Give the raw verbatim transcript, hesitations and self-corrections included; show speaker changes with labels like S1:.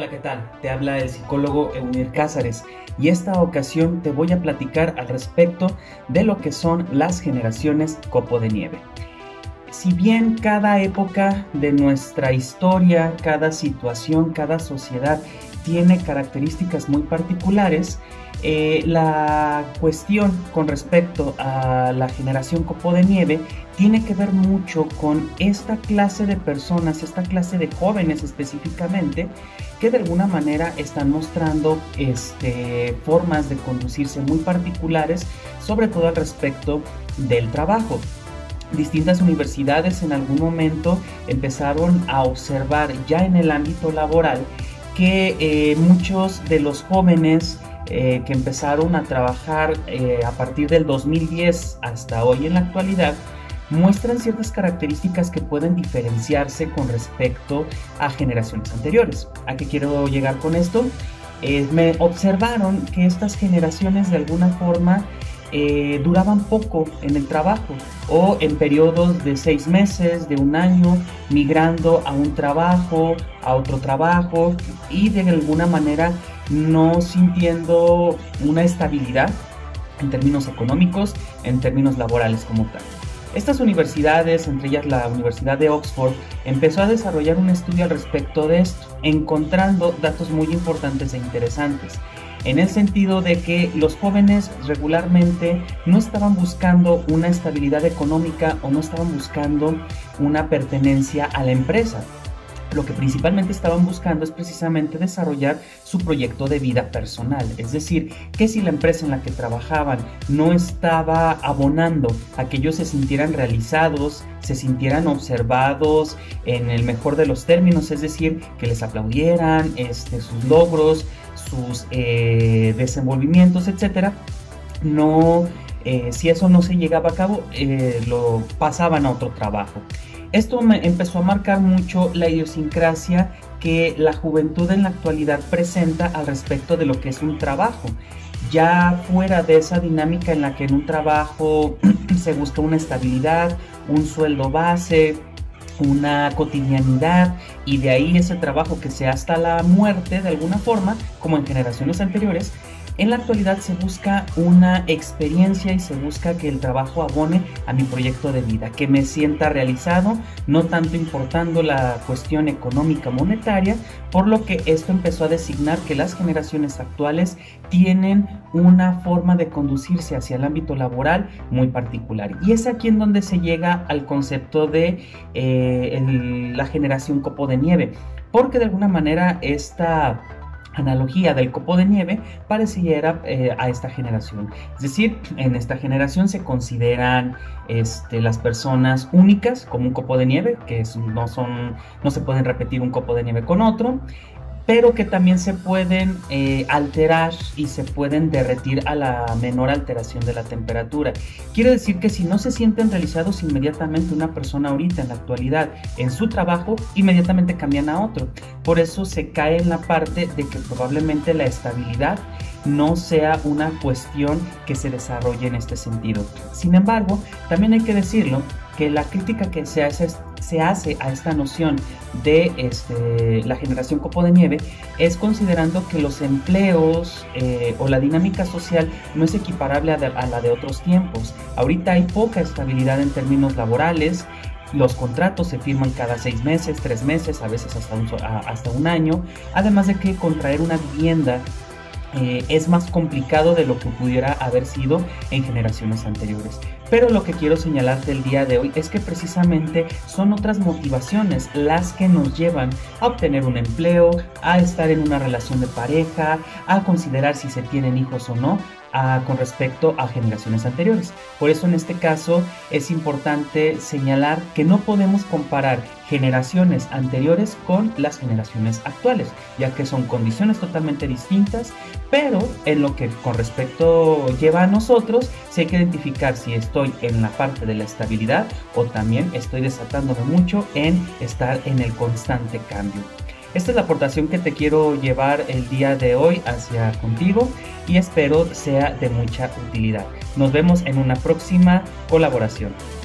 S1: Hola, ¿qué tal? Te habla el psicólogo Eunir Cázares y esta ocasión te voy a platicar al respecto de lo que son las generaciones copo de nieve. Si bien cada época de nuestra historia, cada situación, cada sociedad tiene características muy particulares, eh, la cuestión con respecto a la generación copo de nieve tiene que ver mucho con esta clase de personas, esta clase de jóvenes específicamente, que de alguna manera están mostrando este, formas de conducirse muy particulares, sobre todo al respecto del trabajo. Distintas universidades en algún momento empezaron a observar ya en el ámbito laboral que eh, muchos de los jóvenes eh, que empezaron a trabajar eh, a partir del dos mil diez hasta hoy en la actualidad muestran ciertas características que pueden diferenciarse con respecto a generaciones anteriores. ¿A qué quiero llegar con esto? Eh, me observaron que estas generaciones de alguna forma Eh, duraban poco en el trabajo o en periodos de seis meses, de un año, migrando a un trabajo, a otro trabajo y de alguna manera no sintiendo una estabilidad en términos económicos, en términos laborales como tal. Estas universidades, entre ellas la Universidad de Oxford, empezó a desarrollar un estudio al respecto de esto, encontrando datos muy importantes e interesantes, en el sentido de que los jóvenes regularmente no estaban buscando una estabilidad económica o no estaban buscando una pertenencia a la empresa. Lo que principalmente estaban buscando es precisamente desarrollar su proyecto de vida personal, es decir, que si la empresa en la que trabajaban no estaba abonando a que ellos se sintieran realizados, se sintieran observados en el mejor de los términos, es decir, que les aplaudieran este, sus logros, sus eh, desenvolvimientos, etcétera, no, eh, si eso no se llegaba a cabo, eh, lo pasaban a otro trabajo. Esto me empezó a marcar mucho la idiosincrasia que la juventud en la actualidad presenta al respecto de lo que es un trabajo. Ya fuera de esa dinámica en la que en un trabajo se busca una estabilidad, un sueldo base, una cotidianidad y de ahí ese trabajo que sea hasta la muerte de alguna forma, como en generaciones anteriores. En la actualidad se busca una experiencia y se busca que el trabajo abone a mi proyecto de vida, que me sienta realizado, no tanto importando la cuestión económica monetaria, por lo que esto empezó a designar que las generaciones actuales tienen una forma de conducirse hacia el ámbito laboral muy particular. Y es aquí en donde se llega al concepto de eh, el, la generación copo de nieve, porque de alguna manera esta analogía del copo de nieve pareciera eh, a esta generación. Es decir, en esta generación se consideran este, las personas únicas como un copo de nieve, que es, no, son, no se pueden repetir un copo de nieve con otro, pero que también se pueden eh, alterar y se pueden derretir a la menor alteración de la temperatura. Quiere decir que si no se sienten realizados inmediatamente una persona ahorita en la actualidad en su trabajo, inmediatamente cambian a otro. Por eso se cae en la parte de que probablemente la estabilidad no sea una cuestión que se desarrolle en este sentido. Sin embargo, también hay que decirlo, que la crítica que se hace, se hace a esta noción de este, la generación copo de nieve es considerando que los empleos eh, o la dinámica social no es equiparable a, de, a la de otros tiempos. Ahorita hay poca estabilidad en términos laborales. Los contratos se firman cada seis meses, tres meses, a veces hasta un, hasta un año. Además de que contraer una vivienda Eh, es más complicado de lo que pudiera haber sido en generaciones anteriores. Pero lo que quiero señalarte el día de hoy es que precisamente son otras motivaciones las que nos llevan a obtener un empleo, a estar en una relación de pareja, a considerar si se tienen hijos o no, a, con respecto a generaciones anteriores. Por eso en este caso es importante señalar que no podemos comparar generaciones anteriores con las generaciones actuales, ya que son condiciones totalmente distintas, pero en lo que con respecto lleva a nosotros, sí hay que identificar si estoy en la parte de la estabilidad o también estoy desatándome mucho en estar en el constante cambio. Esta es la aportación que te quiero llevar el día de hoy hacia contigo y espero sea de mucha utilidad. Nos vemos en una próxima colaboración.